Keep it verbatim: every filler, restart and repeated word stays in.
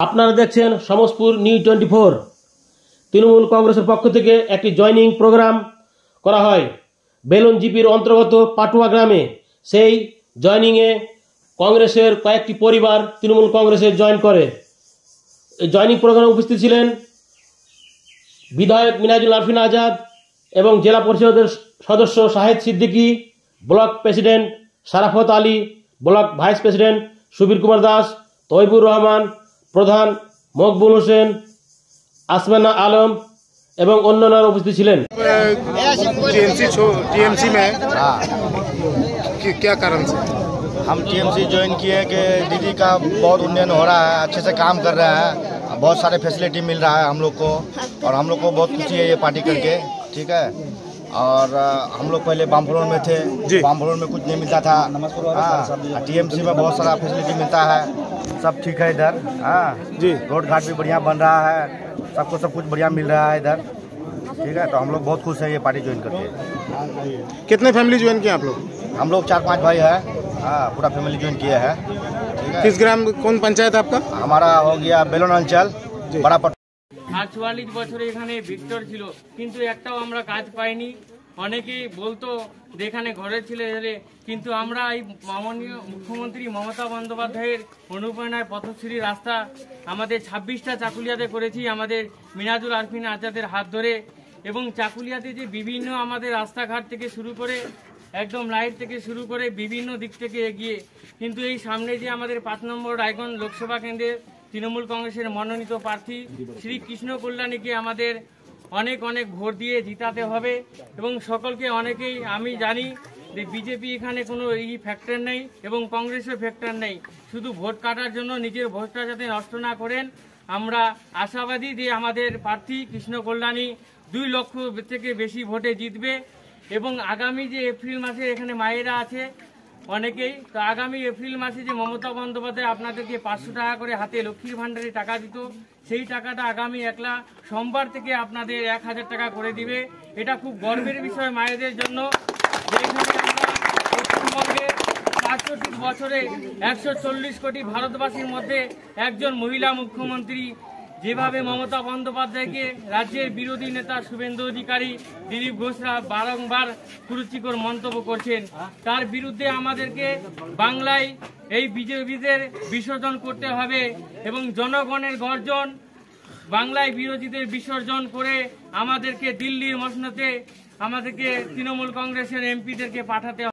আপনারা দেখছেন Samaspur news twenty four. Trinamool কংগ্রেসের পক্ষ থেকে একটি জয়নিং প্রোগ্রাম করা হয় বেলুন জিপির অন্তর্গত পাটুয়া গ্রামে। সেই জয়নিংয়ে কংগ্রেসের কয়েকটি পরিবার তৃণমূল কংগ্রেসে জয়েন করে। এই জয়নিং প্রোগ্রামে উপস্থিত ছিলেন বিধায়ক মিনাজুল আরফিন আজাদ এবং জেলা পরিষদের সদস্য Shahed Siddiqui, block president Sarafat Ali, block vice president Subir Kumar Das, Taibur Rahman, প্রধান মকবুল হোসেন, আসমানা আলম এবং অন্যান্যরা উপস্থিত ছিলেন। टीएमसी टीएमसी में क्या कारण से हम टीएमसी ज्वाइन किए कि दीदी का बहुत उन्नयन हो रहा है, अच्छे से काम कर रहे हैं, बहुत सारे फैसिलिटी मिल रहा है हम लोग को, और हम लोग को बहुत खुशी है ये पार्टी करके। ठीक है। और हम लोग पहले बामफलोर में थे, बामफलोर में कुछ नहीं मिलता था। टीएमसी में बहुत सारा फैसिलिटी मिलता है, सब ठीक है इधर। हाँ जी, रोड घाट भी बढ़िया बन रहा है, सबको सब कुछ बढ़िया मिल रहा है इधर। ठीक है, तो हम लोग बहुत खुश हैं ये पार्टी ज्वाइन करके। कितने फैमिली ज्वाइन किए आप लोग? हम लोग चार पांच भाई है। हाँ, पूरा फैमिली ज्वाइन किया है। किस ग्राम, कौन पंचायत आपका? हमारा हो गया बेलन अंचल बड़ा। আর চুয়াল্লিশ বছরে এখানে ভিক্টর ছিল, কিন্তু একটাও আমরা কাজ পাইনি। অনেকেই বলতো যে এখানে ঘরে ছেলে ধরে, কিন্তু আমরা এই মাননীয় মুখ্যমন্ত্রী মমতা বন্দ্যোপাধ্যায়ের অনুপ্রেরণায় পথশ্রী রাস্তা আমাদের ছাব্বিশটা চাকুলিয়াতে করেছি, আমাদের মিনাজুল আরফিন আজাদের হাত ধরে। এবং চাকুলিয়াতে যে বিভিন্ন আমাদের রাস্তাঘাট থেকে শুরু করে একদম লাইট থেকে শুরু করে বিভিন্ন দিক থেকে এগিয়ে, কিন্তু এই সামনে যে আমাদের পাঁচ নম্বর রায়গঞ্জ লোকসভা কেন্দ্রের তৃণমূল কংগ্রেসের মনোনীত প্রার্থী শ্রী কৃষ্ণ কল্যাণীকে আমাদের অনেক অনেক ভোট দিয়ে জিতাতে হবে। এবং সকলকে অনেকেই আমি জানি যে বিজেপি এখানে কোনো এই ফ্যাক্টর নেই এবং কংগ্রেসের ফ্যাক্টর নেই, শুধু ভোট কাটার জন্য নিজের ভোটটা যাতে নষ্ট না করেন। আমরা আশাবাদী যে আমাদের প্রার্থী কৃষ্ণ কল্যাণী দুই লক্ষ থেকে বেশি ভোটে জিতবে। এবং আগামী যে এপ্রিল মাসে এখানে মায়েরা আছে অনেকেই, তো আগামী এপ্রিল মাসে যে মমতা বন্দ্যোপাধ্যায় আপনাদেরকে পাঁচশো টাকা করে হাতে লক্ষ্মীর ভাণ্ডারে টাকা দিত, সেই টাকাটা আগামী একলা সোমবার থেকে আপনাদের এক হাজার টাকা করে দিবে। এটা খুব গর্বের বিষয় মায়েদের জন্য। যেখানে আমরা পশ্চিমবঙ্গে পাঁচষট্টি বছরে একশো চল্লিশ কোটি ভারতবাসীর মধ্যে একজন মহিলা মুখ্যমন্ত্রী, যেভাবে মমতা বন্দ্যোপাধ্যায়কে রাজ্যের বিরোধী নেতা শুভেন্দু অধিকারী, দিলীপ ঘোষরা বারংবার কুরুচিকর মন্তব্য করছেন, তার বিরুদ্ধে আমাদেরকে বাংলায় এই বিজেপিদের বিসর্জন করতে হবে এবং জনগণের গর্জন বাংলায় বিরোধীদের বিসর্জন করে আমাদেরকে দিল্লির মসনদে আমাদেরকে তৃণমূল কংগ্রেসের এমপিদেরকে পাঠাতে হবে।